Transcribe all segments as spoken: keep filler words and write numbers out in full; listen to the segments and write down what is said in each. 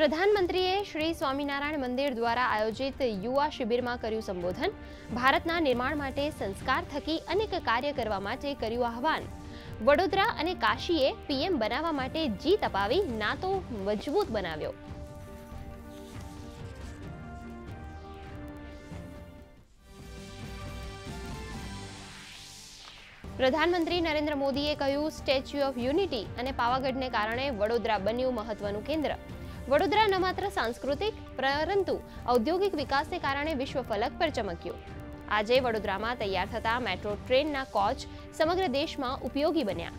પ્રધાનમંત્રીએ શ્રી સ્વામિનારાયણ મંદિર દ્વારા આયોજિત યુવા શિબિરમાં કર્યું સંબોધન। ભારતના નિર્માણ માટે સંસ્કાર થકી અનેક કાર્ય કરવા માટે કર્યું આહવાન। વડોદરા અને કાશીએ પીએમ બનાવવા માટે જીત અપાવી નાતો મજબૂત બનાવ્યો। પ્રધાનમંત્રી નરેન્દ્ર મોદીએ કહ્યું, સ્ટેચ્યુ ઓફ યુનિટી અને પાવાગઢને કારણે વડોદરા બન્યું મહત્વનું કેન્દ્ર। વડોદરા ન માત્ર સાંસ્કૃતિક પરંતુ ઔદ્યોગિક વિકાસને કારણે વિશ્વ ફલક પર ચમક્યું। આજે વડોદરામાં તૈયાર થતા મેટ્રો ટ્રેનના કોચ સમગ્ર દેશમાં ઉપયોગી બન્યા।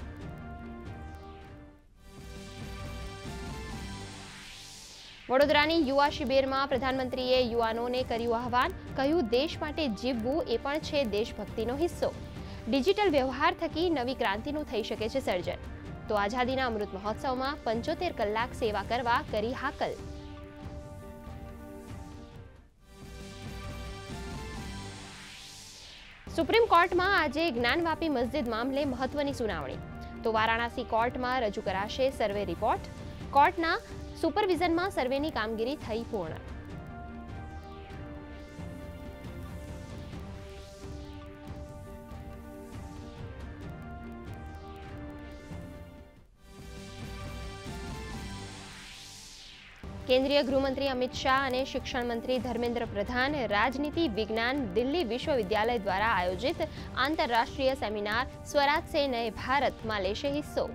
વડોદરાની યુવા શિબિરમાં પ્રધાનમંત્રીએ યુવાનોને કર્યું આહવાન। કહ્યું, દેશ માટે જીવવું એ પણ છે દેશભક્તિનો હિસ્સો। ડિજિટલ વ્યવહાર થકી નવી ક્રાંતિનું થઈ શકે છે સર્જન। તો આઝાદીના અમૃત મહોત્સવમાં પંચોતેર કલાક સેવા કરવા કરી હાકલ। સુપ્રીમ કોર્ટમાં આજે જ્ઞાનવાપી મસ્જિદ મામલે મહત્વની સુનાવણી। તો વારાણસી કોર્ટમાં રજૂ કરાશે સર્વે રિપોર્ટ। કોર્ટના સુપરવિઝનમાં સર્વેની કામગીરી થઈ પૂર્ણ। केंद्रीय गृहमंत्री अमित शाह અને શિક્ષણ મંત્રી ધર્મેન્દ્ર પ્રધાન રાજનીતિ વિજ્ઞાન દિલ્હી વિશ્વવિદ્યાલય દ્વારા આયોજિત આંતરરાષ્ટ્રીય સેમિનાર સ્વરાજ સે નए ભારતમાં લેશે હિસ્સો।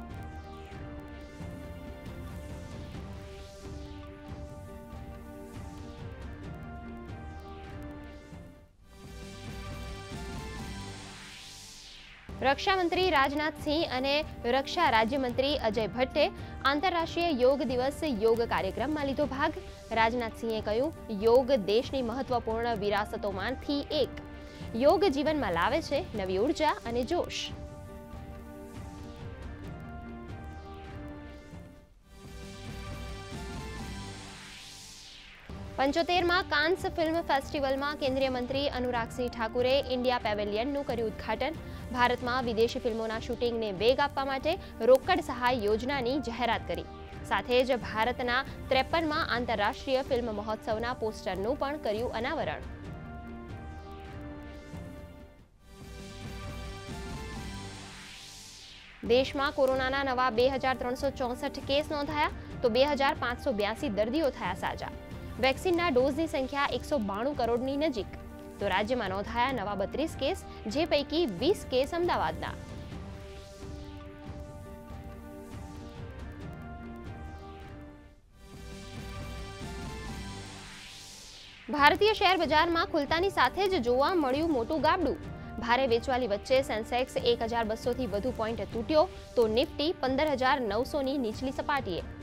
रक्षा मंत्री राजनाथ सिंह અને रक्षा राज्य मंत्री अजय भट्टे आंतरराष्ट्रीय योग दिवस योग कार्यक्रम में लीधो भाग। राजनाथ सिंहे कह્યું, योग देशनी महत्वपूर्ण विरासतोमांथी एक। योग जीवन में लावे छे नवी ऊर्जा अने जोश। पंचोतेरमा कांस फिल्म फेस्टिवल में केंद्रीय मंत्री अनुराग सिंह ठाकुरे इंडिया पेवेलियनનું કર્યું ઉદ્ઘાટન। भारतમાં વિદેશી ફિલ્મોના શૂટિંગને વેગ આપવા માટે રોકડ સહાય યોજનાની જાહેરાત કરી। સાથે જ ભારતના ત્રેપનમાં આંતરરાષ્ટ્રીય ફિલ્મ મહોત્સવના પોસ્ટરનું પણ કર્યું અનાવરણ। દેશમાં કોરોનાના નવા બે હજાર ત્રણસો ચોસઠ કેસ નોંધાયા તો બે હજાર પાંચસો બ્યાસી દર્દીઓ થયા સાજા। વેક્સિનના ડોઝની સંખ્યા એકસો બાણું કરોડની નજીક। तो राज्य में नोंधाया नवा बत्रीस केस, जे पैकी वीस केस अमदावादना। भारतीय शेर बजार में खुलतानी साथे ज जोवा मळ्युं मोटुं गाबडुं। भारे वेचवाली वच्चे सेंसेक्स एक हजार बस्सो थी वधु पॉइंट तूट्यो तो निफ्टी पंदर हजार नौ सौ नी नीचली सपाटीए।